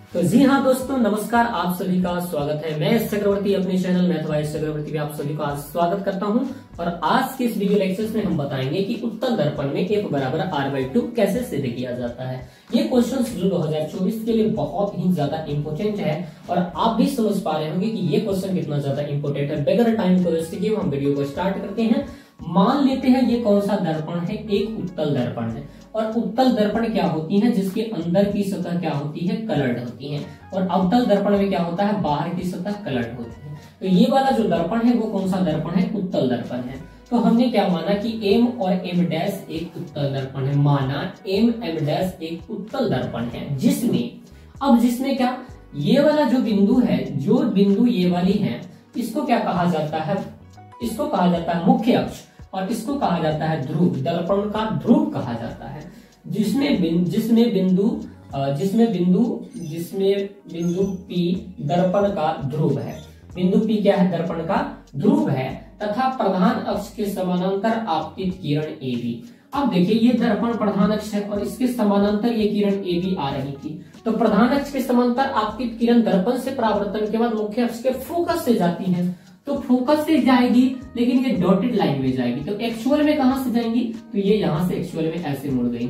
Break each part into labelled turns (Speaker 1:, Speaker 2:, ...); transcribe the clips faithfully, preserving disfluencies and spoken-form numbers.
Speaker 1: तो जी हाँ दोस्तों, नमस्कार। आप सभी का स्वागत है। मैं एस चक्रवर्ती अपने channel math by S Chakraborty पे आप सभी का स्वागत करता हूं। और आज के इस वीडियो लेक्चर्स में हम बताएंगे कि उत्तल दर्पण में एफ बराबर आर बाई टू कैसे सिद्ध किया जाता है। ये क्वेश्चन जो दो हजार चौबीस के लिए बहुत ही ज्यादा इंपोर्टेंट है और आप भी समझ पा रहे होंगे कि ये क्वेश्चन कितना ज्यादा इंपोर्टेंट है। बगैर टाइम को वेस्ट किए हम वीडियो को स्टार्ट करते हैं। मान लेते हैं ये कौन सा दर्पण है, एक उत्तल दर्पण है। और उत्तल दर्पण क्या होती है, जिसके अंदर की सतह क्या होती है, कलर्ड होती है। और अवतल दर्पण में क्या होता है, बाहर की सतह कलर्ड होती है। तो ये वाला जो दर्पण है वो कौन सा दर्पण है, उत्तल दर्पण है। तो हमने क्या माना कि एम और एम डैश एक उत्तल दर्पण है। माना एम एम डैश एक उत्तल दर्पण है, जिसमें अब जिसमें क्या ये वाला जो बिंदु है, जो बिंदु ये वाली है, इसको क्या कहा जाता है, इसको कहा जाता है मुख्य अक्ष और इसको कहा जाता है ध्रुव। दर्पण का ध्रुव कहा जाता है, जिसमें बिन, जिसमें बिंदु जिसमें बिंदु जिसमें बिंदु P दर्पण का ध्रुव है। बिंदु P क्या है, दर्पण का ध्रुव है तथा प्रधान अक्ष के समानांतर आपतित किरण A B। अब देखिए ये दर्पण प्रधान अक्ष है और इसके समानांतर ये किरण A B आ रही थी। तो प्रधान अक्ष के समानांतर आपतित किरण दर्पण से परावर्तन के बाद मुख्य अक्ष के फोकस से जाती है। तो फोकस से जाएगी लेकिन ये डॉटेड लाइन में जाएगी। तो एक्चुअल में कहां से जाएंगी, तो ये यहां से एक्चुअल में ऐसे मुड़ गई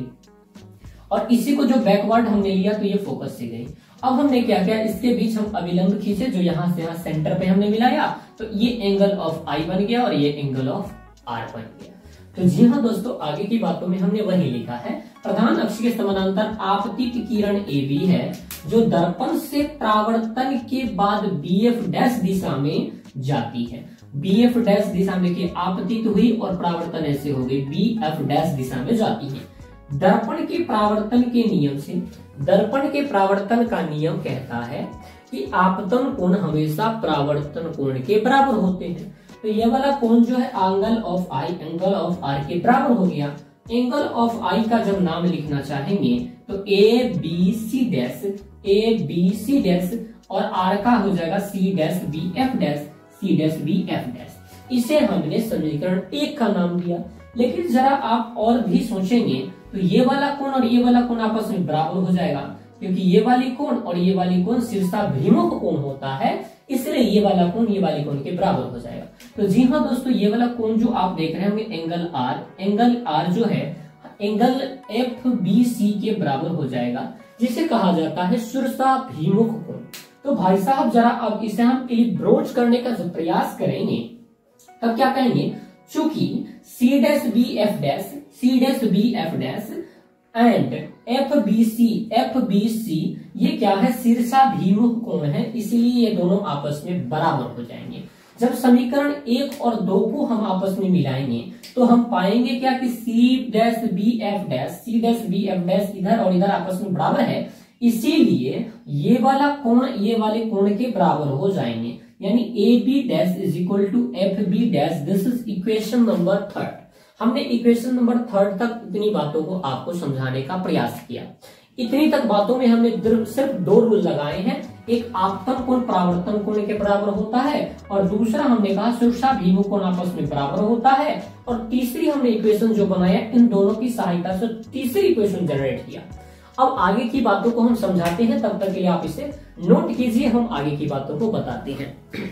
Speaker 1: और इसी को जो बैकवर्ड हमने लिया तो ये फोकस से गई। अब हमने क्या किया, इसके बीच हम अभिलंब खींचे जो यहां से यहां सेंटर पे हमने मिलाया, तो ये एंगल ऑफ आई बन गया और ये एंगल ऑफ आर बन गया। तो जी हाँ दोस्तों, आगे की बातों में हमने वही लिखा है। प्रधान अक्ष के समानांतर आपतित किरण ए बी है जो दर्पण से परावर्तन के बाद बी एफ डैश दिशा में जाती है। बी एफ डैश दिशा में की आपतित हुई और परावर्तन ऐसे हो गई, बी एफ डैश दिशा में जाती है। दर्पण के परावर्तन के नियम से दर्पण के परावर्तन का नियम कहता है कि आपतन कोण हमेशा परावर्तन कोण के बराबर होते हैं। तो ये वाला कोण जो है angle of I angle of R के बराबर हो गया। एंगल ऑफ आई का जब नाम लिखना चाहेंगे तो A B C dash, A B C dash और आर का हो जाएगा C dash B F dash, C dash B F dash. इसे हमने समीकरण एक का नाम दिया। लेकिन जरा आप और भी सोचेंगे तो ये वाला कोण और ये वाला कोण आपस में बराबर हो जाएगा, क्योंकि ये वाली कोण और ये वाली कोण शीर्षाभिमुख कोण होता है, इसलिए ये वाला कोण ये वाली कोण के बराबर हो जाएगा। तो जी हाँ दोस्तों, ये वाला कोण जो आप देख रहे होंगे एंगल आर, एंगल आर जो है एंगल एफ बी सी के बराबर हो जाएगा, जिसे कहा जाता है शीर्षाभिमुख कोण। तो भाई साहब जरा अब इसे हम इलिब्रोच करने का जब प्रयास करेंगे तब क्या कहेंगे, चूंकि C dash B F dash, C dash B F dash and F B C, F B C ये क्या है, शीर्षाभिमुख कोण है, इसीलिए ये दोनों आपस में बराबर हो जाएंगे। जब समीकरण एक और दो को हम आपस में मिलाएंगे तो हम पाएंगे क्या कि C dash B F dash, C dash B F dash इधर और इधर आपस में बराबर है, इसीलिए ये वाला कोण ये वाले कोण के बराबर हो जाएंगे। यानी A B dash is equal to F B dash. This is equation number third. हमने इक्वेशन नंबर थर्ड तक इतनी बातों को आपको समझाने का प्रयास किया। इतनी तक बातों में हमने सिर्फ दो रूल लगाए हैं, एक आपतन कोण परावर्तन कोण के बराबर होता है और दूसरा हमने कहा शीर्षाभिमुख कोण आपस में बराबर होता है, और तीसरी हमने इक्वेशन जो बनाया इन दोनों की सहायता से तीसरी इक्वेशन जनरेट किया। अब आगे की बातों को हम समझाते हैं, तब तक के लिए आप इसे नोट कीजिए, हम आगे की बातों को बताते हैं।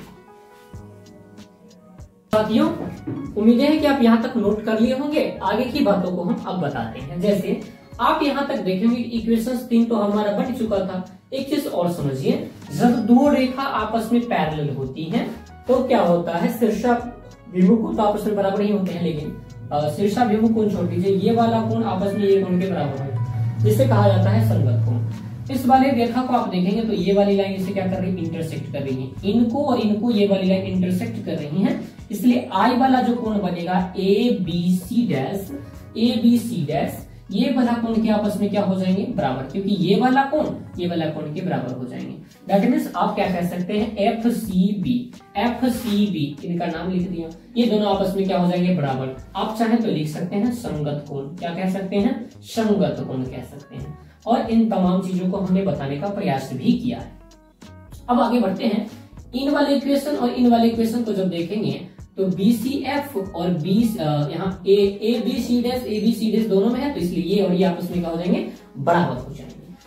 Speaker 1: साथियों, उम्मीद है कि आप यहाँ तक नोट कर लिए होंगे। आगे की बातों को हम अब बताते हैं। जैसे आप यहाँ तक देखेंगे इक्वेशन तीन तो हमारा बन चुका था। एक चीज और समझिए, जब दो रेखा आपस में पैरेलल होती हैं तो क्या होता है, शीर्षाभिमुख तो आपस में बराबर ही होते हैं, लेकिन शीर्षाभिमुख कोण छोड़ दीजिए, ये वाला कोण आपस में ये कोण के बराबर है, जिसे कहा जाता है संगत कोण। इस वाले रेखा को आप देखेंगे तो ये वाली लाइन इसे क्या कर रही है, इंटरसेक्ट कर रही है। इनको और इनको ये वाली लाइन इंटरसेक्ट कर रही है, इसलिए आई वाला जो कोण बनेगा A B C dash, A B C dash ये वाला कोण के आपस में क्या हो जाएंगे, बराबर, क्योंकि ये वाला कोण ये वाला कोण के बराबर हो जाएंगे। दैट मीन्स आप क्या कह सकते हैं, F C B, F C B इनका नाम लिख दिया, ये दोनों आपस में क्या हो जाएंगे, बराबर। आप चाहे तो लिख सकते हैं संगत कोण, क्या कह सकते हैं, संगत कोण कह सकते हैं। और इन तमाम चीजों को हमने बताने का प्रयास भी किया है। अब आगे बढ़ते हैं। इन वाले इक्वेशन और इन वाले इक्वेशन को जब देखेंगे तो बी सी एफ और बी यहाँ A A B C dash A B C dash दोनों में है, तो इसलिए ये और ये आपस में क्या हो जाएंगे, बराबर हो जाएंगे।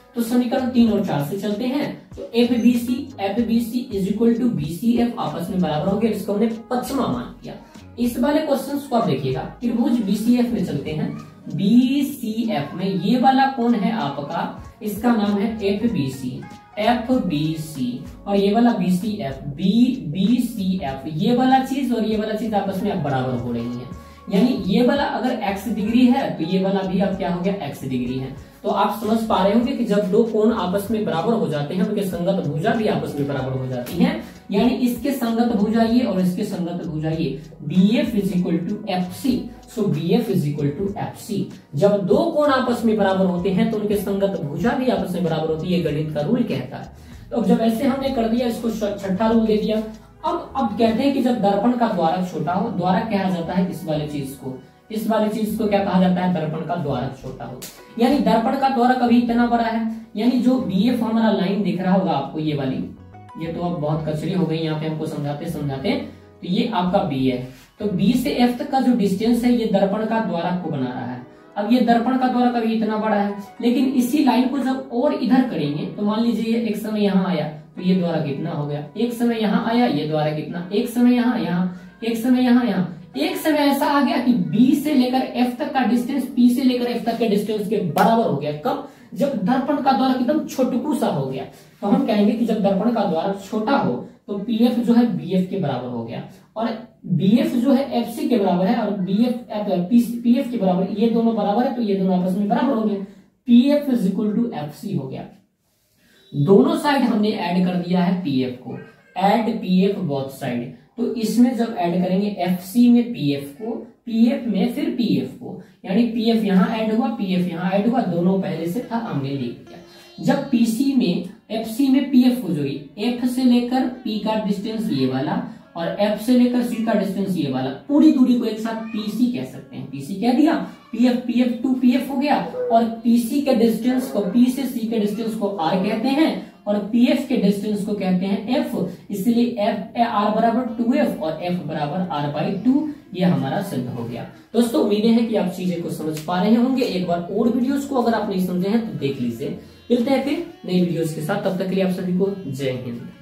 Speaker 1: तो समीकरण तीन और चार से चलते हैं। तो F B C F B C is equal to B C F आपस में बराबर हो गया, इसको हमने पचमा मान लिया। इस वाले क्वेश्चन को आप देखिएगा, त्रिभुज बी सी एफ में चलते हैं। बी सी एफ में ये वाला कौन है आपका, इसका नाम है F B C F B C और ये वाला B C F B B C F, ये वाला चीज और ये वाला चीज आपस में अब बराबर हो रही है। यानी ये वाला अगर x डिग्री है तो ये वाला भी अब क्या हो गया, x डिग्री है। तो आप समझ पा रहे होंगे कि जब दो कोण आपस में बराबर हो जाते हैं उनके संगत भुजा भी आपस में बराबर हो जाती हैं। यानी इसके संगत भुजा ये और इसके संगत भुजा ये, B F is equal to F C. So B F is equal to F C. जब दो कोण आपस में बराबर होते हैं तो उनके संगत भुजा भी आपस में बराबर होती है, गणित का रूल कहता है। तो जब ऐसे हमने कर दिया, इसको छठा रूल दे दिया। अब अब कहते हैं कि जब दर्पण का द्वारक छोटा हो, द्वारक कहा जाता है इस वाले चीज को, इस वाले चीज को क्या कहा जाता है, दर्पण का द्वारक छोटा हो। यानी दर्पण का द्वारक अभी इतना बड़ा है, यानी जो बी एफ हमारा लाइन दिख रहा होगा आपको, ये वाली, ये तो अब बहुत कचरी हो गई यहाँ पे हमको समझाते समझाते। तो ये आपका बी है, तो बी से एफ तक का जो डिस्टेंस है ये दर्पण का द्वारक को बना रहा है। अब ये दर्पण का द्वारक अभी इतना बड़ा है, लेकिन इसी लाइन को जब और इधर करेंगे तो मान लीजिए ये एक समय यहाँ आया तो ये द्वारक कितना हो गया, एक समय यहाँ आया ये द्वारक कितना, एक समय यहाँ यहाँ एक समय यहाँ यहाँ एक समय ऐसा आ गया कि B से लेकर F तक का डिस्टेंस P से लेकर F तक के डिस्टेंस के बराबर हो गया। कब, जब दर्पण का द्वारक एकदम छोटकू सा हो गया। तो हम कहेंगे कि जब दर्पण का द्वारक छोटा हो तो P F जो है B F के बराबर हो गया और B F जो है F C के बराबर है और B F P F के बराबर, ये दोनों बराबर है तो ये दोनों आपस में बराबर हो गए। P F is equal to F C हो गया। दोनों साइड हमने ऐड कर दिया है P F को, add P F both side. तो इसमें जब ऐड करेंगे F C में P F को, P F में फिर P F को, यानी P F यहाँ ऐड हुआ, P F यहाँ ऐड हुआ, दोनों पहले से था हमने लिख दिया। जब P C में F C में P F को जोड़ी, F से लेकर P का डिस्टेंस ये वाला और F से लेकर C का डिस्टेंस ये वाला, पूरी दूरी को एक साथ P C कह सकते हैं। P C कह दिया, P F P F two P F हो गया और P C के डिस्टेंस को, P से C के डिस्टेंस को R कहते हैं और P F के डिस्टेंस को कहते हैं F, इसलिए F R बराबर टू F और F बराबर R बाई टू। ये हमारा सिद्ध हो गया। दोस्तों उम्मीदें हैं कि आप चीजें को समझ पा रहे होंगे। एक बार और वीडियोस को अगर आप नहीं समझे हैं तो देख लीजिए। मिलते हैं फिर नई वीडियोस के साथ, तब तक के लिए आप सभी को जय हिंद।